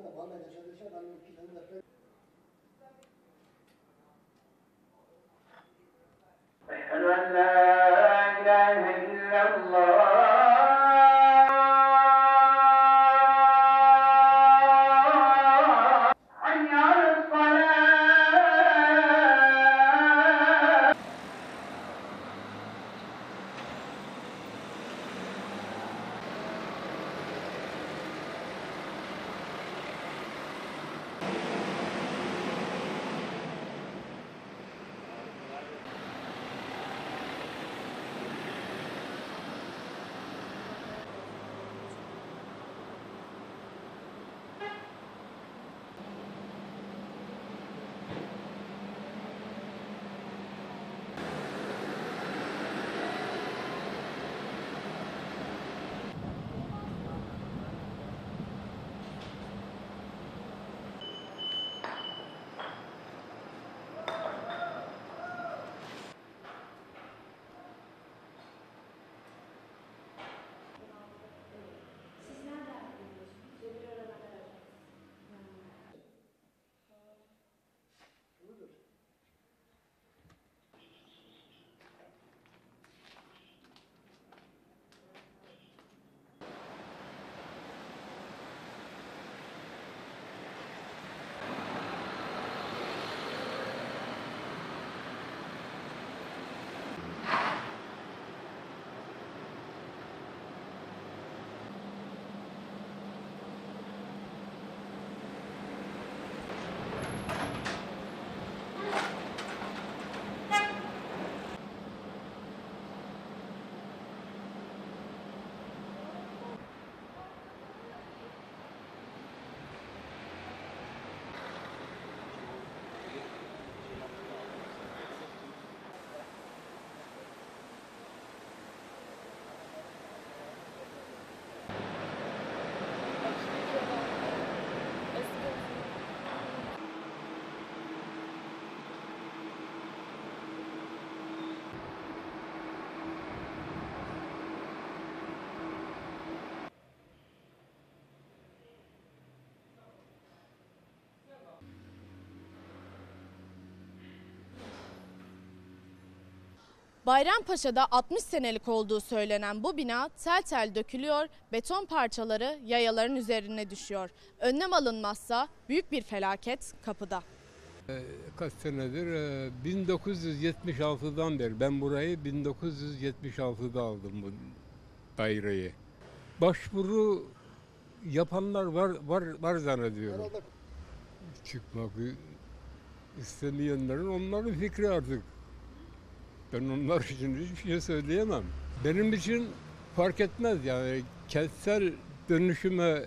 أشهد أن لا إله إلا الله حي على الصلاة. Bayrampaşa'da 60 senelik olduğu söylenen bu bina tel tel dökülüyor, beton parçaları yayaların üzerine düşüyor. Önlem alınmazsa büyük bir felaket kapıda. Kaç senedir? 1976'dan beri. Ben burayı 1976'da aldım bu daireyi. Başvuru yapanlar var zannediyorum. Çıkmak istemeyenlerin onların fikri artık. Ben onlar için hiçbir şey söyleyemem. Benim için fark etmez yani kentsel dönüşüme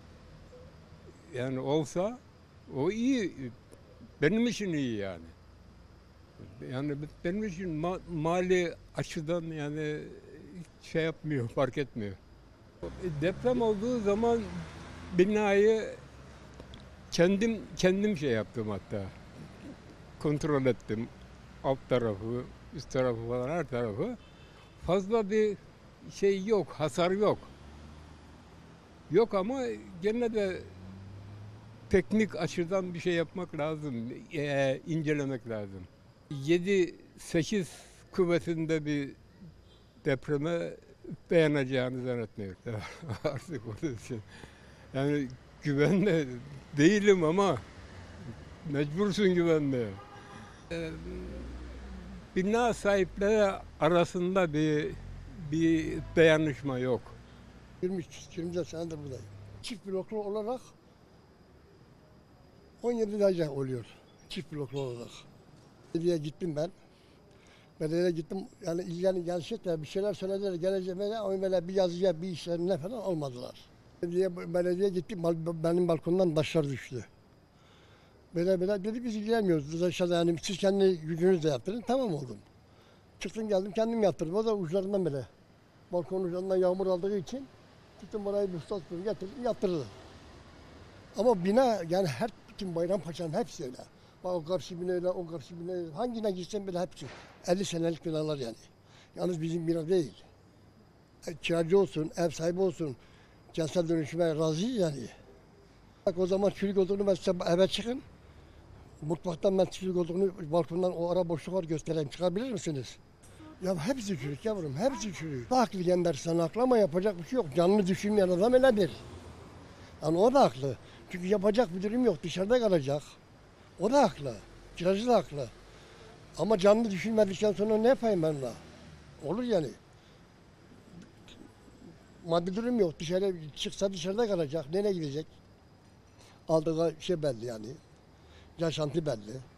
yani olsa o iyi. Benim için iyi yani. Yani benim için mali açıdan yani şey yapmıyor, fark etmiyor. Deprem olduğu zaman binayı kendim şey yaptım hatta. Kontrol ettim. Alt tarafı, üst tarafı falan her tarafı. Fazla bir şey yok, hasar yok. Yok ama gene de teknik açıdan bir şey yapmak lazım, incelemek lazım. 7-8 kuvvetinde bir depreme dayanacağını zannetmiyorum artık onun için. Yani güvenli değilim ama mecbursun güvenmeye. Bina sahipleri arasında bir dayanışma yok. 23-24 senedir buradayım. Çift bloklu olarak 17 derece oluyor. Çift bloklu olarak. Belediyeye gittim ben. Belediyeye gittim. Yani ilgilerini gerçekten bir şeyler söylediler. Geleceğim ama böyle bir yazıya bir işlerine falan olmadılar. Belediyeye gittim. Benim balkondan taşlar düştü. Böyle dedi biz ilgilenmiyoruz. Dışarıda yani siz kendi gücünüzle yaptırın. Tamam oldum. Çıktım geldim kendim yaptırdım. O da uçlarından böyle. Balkonun uçlarından yağmur aldığı için tuttum orayı bir ustastım getirdim yaptırdım. Ama bina yani her bütün Bayrampaşa'nın hepsi öyle. Bak o karşı bina öyle, o karşı bina öyle. Hangine gitsen bile hepsi. 50 senelik binalar yani. Yalnız bizim bina değil. Kiracı olsun, ev sahibi olsun, kentsel dönüşüme razıyız yani. Bak o zaman çürük olduğunu ben size eve çıkın. Mutfaktan ben çürük olduğunu balkondan o ara boşluk var göstereyim. Çıkabilir misiniz? Ya hepsi çürük yavrum, hepsi çürük. Haklı Gender, sen haklı ama yapacak bir şey yok. Canını düşünmeyen adam öyledir. Yani o da haklı. Çünkü yapacak bir durum yok, dışarıda kalacak. O da haklı, kiracı da haklı. Ama canını düşünmedikten sonra ne yapayım ben ona? Olur yani. Maddi durum yok, dışarı çıksa dışarıda kalacak, nereye gidecek? Aldığı şey belli yani, yaşantı belli.